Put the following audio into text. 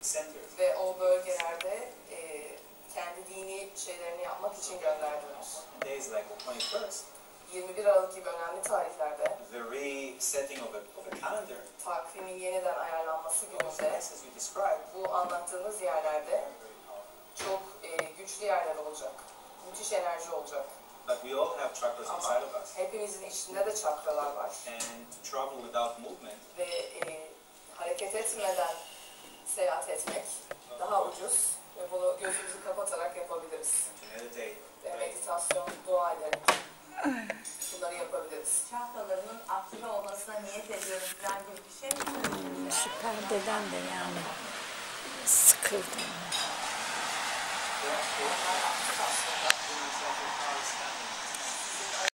centers. Ve o bölgelerde kendi dini şeylerini yapmak için gönderdiler. Days like the 21st. 21 Aralık gibi önemli tarihlerde The resetting of a calendar. takvimin yeniden ayarlanması gününde As you described. bu anlattığınız yerlerde çok güçlü yerler olacak. Müthiş enerji olacak. But we all have chakras inside of us. Hepimizin içinde de çakralar var. And to travel without movement. Ve hareket etmeden seyahat etmek daha ucuz ve bunu gözümüzü kapatarak yapabiliriz. To meditate. Ve meditasyon, dua ederek bunları yapabiliriz. Çakralarının aktive olmasına niyet ediyoruz falan gibi bir şey mi söylüyorsunuz? Şu perdeden de yani sıkıldım. Yeah.